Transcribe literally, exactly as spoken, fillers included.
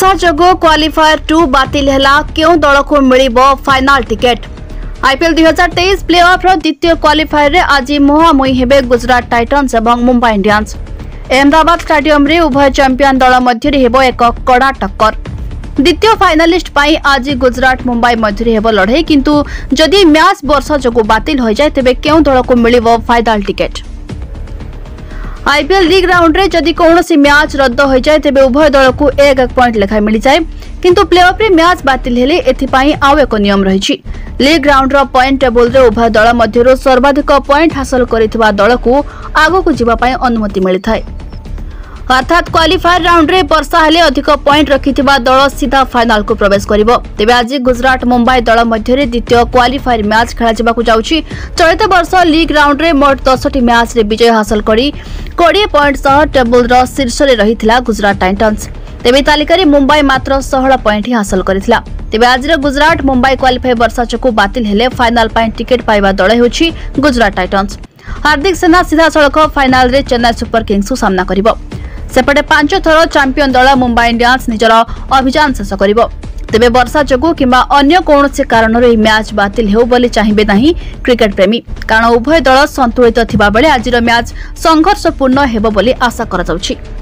वर्षा जोगो qualifier two बातिल हैला क्यों दल को मिलिबो फाइनल टिकेट। आईपीएल दुई हजार तेईस प्ले ऑफ रो द्वितीय क्वालिफायर रे आज मुहांमुही हेबे गुजरात टाइटन्स एवं मुंबई इंडियंस। अहमदाबाद स्टेडियम रे उभय चैंपियन दल मध्य हेबो एक कड़ा टक्कर। द्वितीय फाइनालिस्ट पाई आज गुजरात मुंबई मध्य हेबो लड़ाई, किंतु जदि मैच वर्षा जोगो बातिल हो जाए तेबे क्यों दल को मिलिबो final ticket. IPL league round रे जदि कौनसी मैच रद्द हो जाए तेबे उभय दल को एक एक पॉइंट लेखा मिल जाए, किंतु प्लेऑफ रे मैच बातिल हेले एथिपाई आउ एक नियम रही। लीग राउंड रो पॉइंट टेबल रे उभय दल मध्यरो सर्वाधिक पॉइंट हासिल करिथिबा दल को आगो को जिबा पाई अनुमति मिलिथाय। अर्थात क्वालिफायर राउंड रे वर्षा हेले अधिक पॉइंट रखिथिबा दल सीधा फाइनल को प्रवेश करिवो। तेबे आज गुजरात मुंबई दल मध्य द्वितीय क्वालिफायर मैच खेला जिबाकु जाउछि। चलित वर्ष लीग राउंड रे मोट दस टी मैच रे विजय हासिल करी बीस पॉइंट सह टेबल रो शीर्ष रे रहिथिला गुजरात टाइटन्स। तेबे तालिका रे मुंबई मात्र सोलह पॉइंट ही हासिल करिथिला। तेबे आज रे गुजरात मुंबई क्वालिफायर वर्षा चकु बातिल हेले फाइनल पाई टिकेट पाइबा दल होछि गुजरात टाइटन्स। हार्दिक सेना सीधा सड़क फाइनल रे चेन्नई सुपर किंग्स को सामना करिवो। सेपटे पांच थर चैंपियन दल मुंबई इंडियंस निजर अभियान शेष करिवो। तेबे वर्षा जोगु किंबा अन्य कौनसी कारण रे मैच बातिल हेउ बोली चाहिबे नाही क्रिकेट प्रेमी, कारण उभय दल संतुलित थिबा बेले आजिर मैच संघर्षपूर्ण हेबो बोली आशा करा जाउछि।